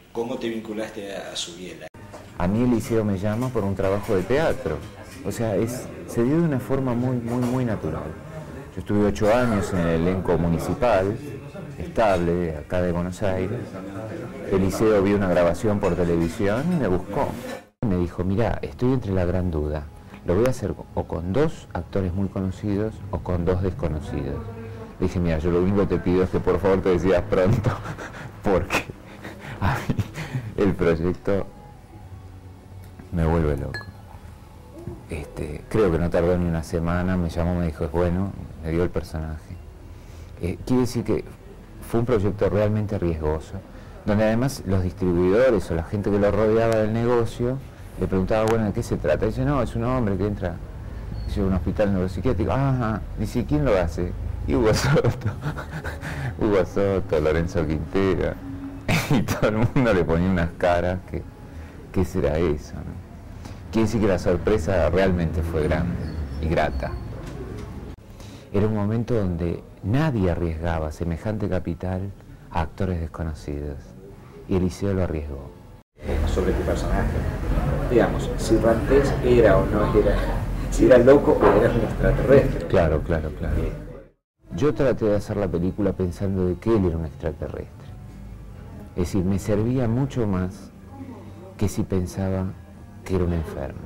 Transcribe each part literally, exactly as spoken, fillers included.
¿Cómo te vinculaste a, a Subiela? A mí el liceo me llama por un trabajo de teatro. O sea, es, se dio de una forma muy, muy, muy natural. Yo estuve ocho años en el elenco municipal, estable, acá de Buenos Aires. El liceo vio una grabación por televisión y me buscó. Me dijo, mira, estoy entre la gran duda. Lo voy a hacer o con dos actores muy conocidos o con dos desconocidos. Le dije, mira, yo lo único que te pido es que por favor te decidas pronto, porque a mí el proyecto me vuelve loco. Este, creo que no tardó ni una semana, me llamó, me dijo, es bueno, me dio el personaje. Eh, quiere decir que fue un proyecto realmente riesgoso, donde además los distribuidores o la gente que lo rodeaba del negocio le preguntaba, bueno, ¿de qué se trata? Y dice, no, es un hombre que entra a un hospital neuropsiquiátrico. Ajá, dice, ¿quién lo hace? Y Hugo Soto, Hugo Soto, Lorenzo Quintero, y todo el mundo le ponía unas caras que, ¿qué será eso? ¿no? Quiere decir que la sorpresa realmente fue grande y grata. Era un momento donde nadie arriesgaba semejante capital a actores desconocidos, y el liceo lo arriesgó. Sobre tu personaje, digamos, si Rantés era o no era, si era loco o era un extraterrestre. Claro, claro, claro. Yo traté de hacer la película pensando de que él era un extraterrestre. Es decir, me servía mucho más que si pensaba que era un enfermo.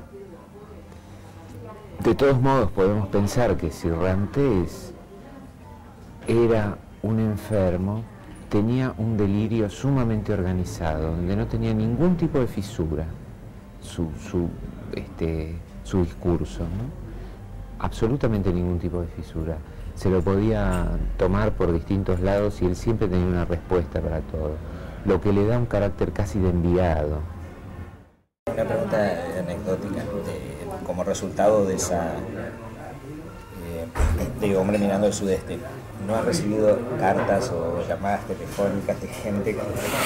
De todos modos, podemos pensar que si Rantés era un enfermo, tenía un delirio sumamente organizado, donde no tenía ningún tipo de fisura su, su, este, su discurso, ¿no? Absolutamente ningún tipo de fisura. Se lo podía tomar por distintos lados y él siempre tenía una respuesta para todo, lo que le da un carácter casi de enviado. Una pregunta anecdótica, de, como resultado de esa, eh, de Hombre Mirando al Sudeste, ¿no has recibido cartas o llamadas telefónicas de gente que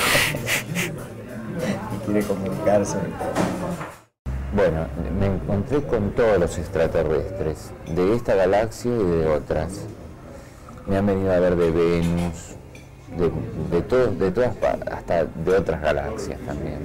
quiere comunicarse? Bueno, me encontré con todos los extraterrestres, de esta galaxia y de otras. Me han venido a ver de Venus, de, de, to de todas partes, hasta de otras galaxias también.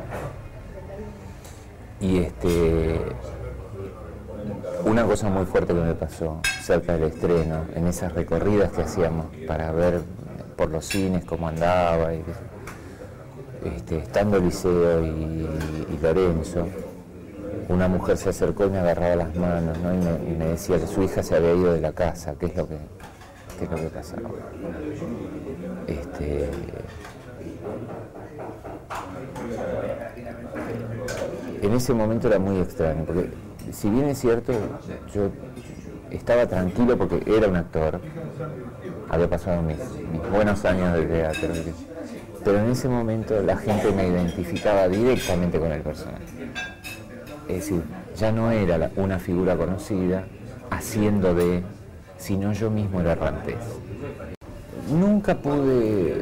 Y este, una cosa muy fuerte que me pasó cerca del estreno, en esas recorridas que hacíamos para ver por los cines cómo andaba, y, este, estando Eliseo y, y Lorenzo, una mujer se acercó y me agarraba las manos, ¿no? y, me, y me decía que su hija se había ido de la casa, qué es lo que, qué es lo que pasaba. Este, en ese momento era muy extraño, porque si bien es cierto, yo estaba tranquilo porque era un actor, había pasado mis, mis buenos años de teatro, pero en ese momento la gente me identificaba directamente con el personaje. Es decir, ya no era la, una figura conocida haciendo de, sino yo mismo era Rantés. Nunca pude,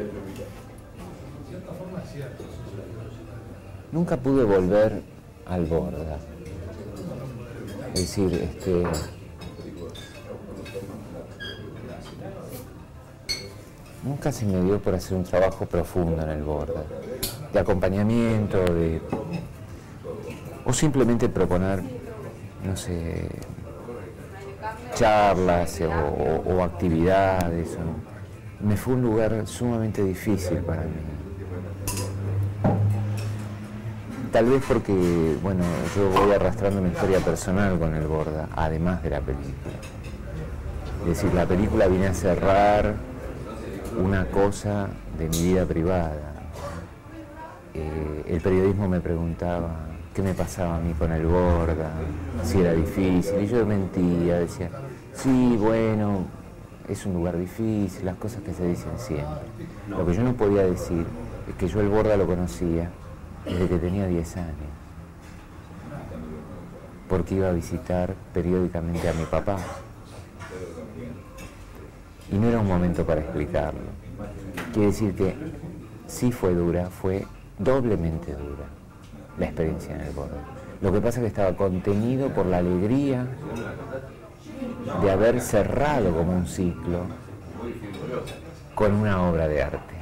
nunca pude volver al Borda. Es decir, este, nunca se me dio por hacer un trabajo profundo en el Borda, de acompañamiento, de, o simplemente proponer, no sé, charlas o, o, o actividades. O, me fue un lugar sumamente difícil para mí. Tal vez porque, bueno, yo voy arrastrando una historia personal con el Borda, además de la película. Es decir, la película viene a cerrar una cosa de mi vida privada. Eh, el periodismo me preguntaba qué me pasaba a mí con el Borda, si era difícil, y yo mentía, decía, sí, bueno, es un lugar difícil, las cosas que se dicen siempre. Lo que yo no podía decir es que yo el Borda lo conocía desde que tenía diez años, porque iba a visitar periódicamente a mi papá. Y no era un momento para explicarlo. Quiere decir que sí fue dura, fue doblemente dura la experiencia en el Borda. Lo que pasa es que estaba contenido por la alegría de haber cerrado como un ciclo con una obra de arte.